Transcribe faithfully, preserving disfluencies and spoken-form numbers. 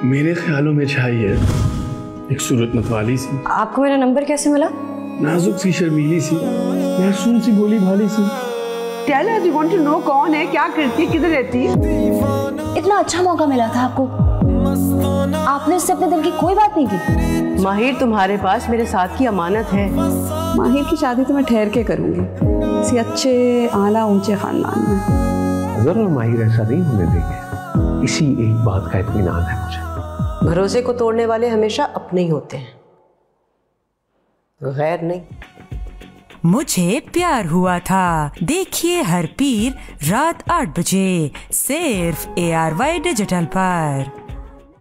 मेरे ख्यालों में छाई है एक सूरत मतवाली सी। आपको मेरा नंबर कैसे मिला? नाजुक सी, शर्मीली सी, मासूम सी, भोली भाली सी। Tell us, you want to know कौन है, क्या करती है, किधर रहती है? इतना अच्छा मौका मिला था आपको, आपने इससे अपने दिल की कोई बात नहीं की। माहिर तुम्हारे पास मेरे साथ की अमानत है। माहिर की शादी तो मैं ठहर के करूंगी, किसी अच्छे आला ऊंचे खानदान में। जरूर माहिर ऐसा नहीं होने देंगे, इसी एक बात का इत्मीनान है मुझे। भरोसे को तोड़ने वाले हमेशा अपने ही होते हैं, गैर नहीं। मुझे प्यार हुआ था, देखिए हर पीर रात आठ बजे सिर्फ ए आर वाई डिजिटल पर।